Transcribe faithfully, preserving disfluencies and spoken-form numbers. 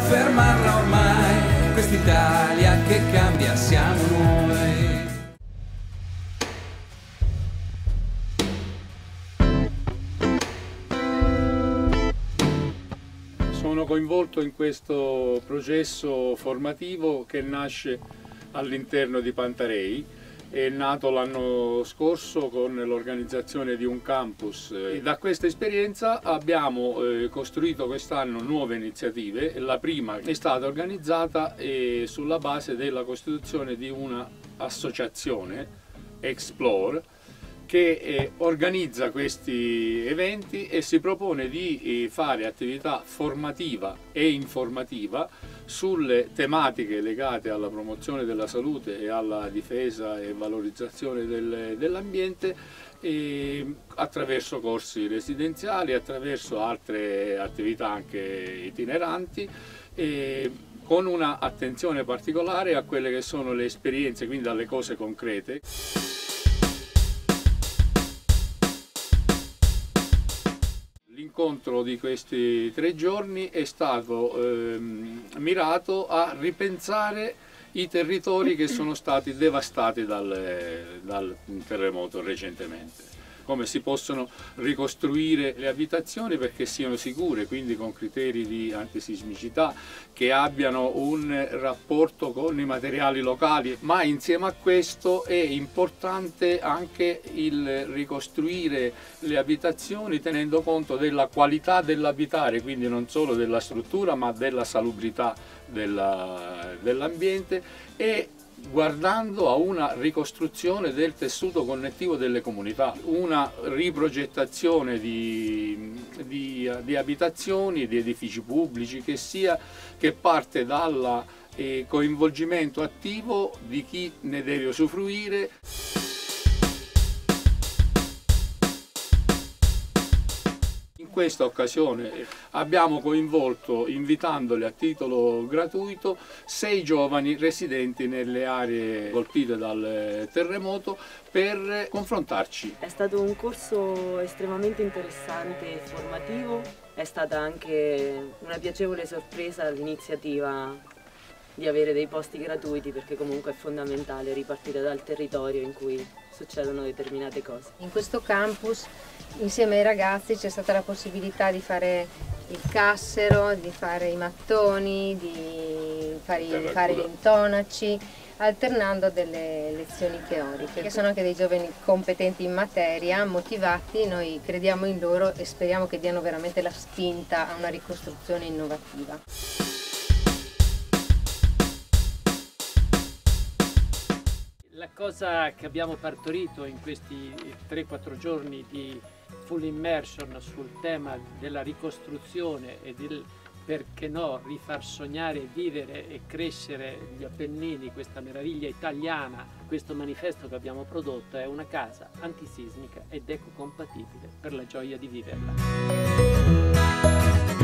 fermarla ormai, quest'Italia che cambia siamo noi. Sono coinvolto in questo processo formativo che nasce all'interno di Pantarei. È nato l'anno scorso con l'organizzazione di un campus e da questa esperienza abbiamo eh, costruito quest'anno nuove iniziative. La prima è stata organizzata eh, sulla base della costituzione di un'associazione, Explore, che eh, organizza questi eventi e si propone di eh, fare attività formativa e informativa sulle tematiche legate alla promozione della salute e alla difesa e valorizzazione del, dell'ambiente eh, attraverso corsi residenziali, attraverso altre attività anche itineranti, eh, con una attenzione particolare a quelle che sono le esperienze, quindi alle cose concrete. L'incontro di questi tre giorni è stato ehm, mirato a ripensare i territori che sono stati devastati dal, dal terremoto recentemente. Come si possono ricostruire le abitazioni perché siano sicure, quindi con criteri di antisismicità, che abbiano un rapporto con i materiali locali, ma insieme a questo è importante anche il ricostruire le abitazioni tenendo conto della qualità dell'abitare, quindi non solo della struttura ma della salubrità dell'ambiente e guardando a una ricostruzione del tessuto connettivo delle comunità, una riprogettazione di, di, di abitazioni, di edifici pubblici che, sia, che parte dal eh, coinvolgimento attivo di chi ne deve usufruire. In questa occasione abbiamo coinvolto, invitandoli a titolo gratuito, sei giovani residenti nelle aree colpite dal terremoto per confrontarci. È stato un corso estremamente interessante e formativo, è stata anche una piacevole sorpresa l'iniziativa di avere dei posti gratuiti perché comunque è fondamentale ripartire dal territorio in cui succedono determinate cose. In questo campus insieme ai ragazzi c'è stata la possibilità di fare il cassero, di fare i mattoni, di fare, di fare gli intonaci, alternando delle lezioni teoriche, che sono anche dei giovani competenti in materia, motivati, noi crediamo in loro e speriamo che diano veramente la spinta a una ricostruzione innovativa. La cosa che abbiamo partorito in questi tre quattro giorni di full immersion sul tema della ricostruzione e del perché no rifar sognare, vivere e crescere gli Appennini, questa meraviglia italiana, questo manifesto che abbiamo prodotto è una casa antisismica ed ecocompatibile per la gioia di viverla.